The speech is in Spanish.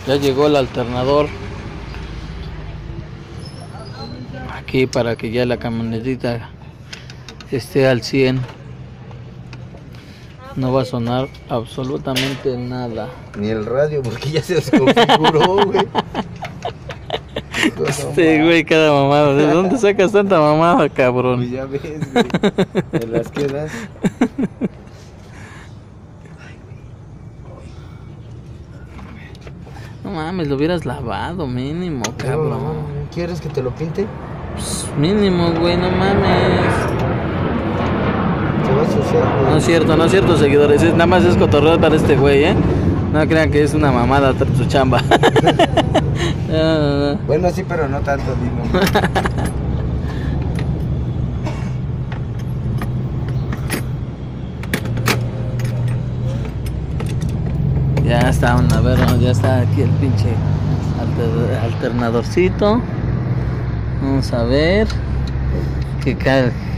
Ya llegó el alternador aquí para que ya la camionetita esté al 100. No va a sonar absolutamente nada. Ni el radio, porque ya se desconfiguró, güey. Este güey, cada mamada. ¿De dónde sacas tanta mamada, cabrón? Pues ya ves, güey. ¿Te las quedas? No mames, lo hubieras lavado mínimo, cabrón. No, ¿quieres que te lo pinte? Pues, mínimo, güey, no mames. Te va a asociar, güey. No es cierto, seguidores. Nada más es cotorreo para este güey, ¿eh? No crean que es una mamada su chamba. No. Bueno, sí, pero no tanto, digo. Ya está, a ver, ya está aquí el pinche alternadorcito. Vamos a ver que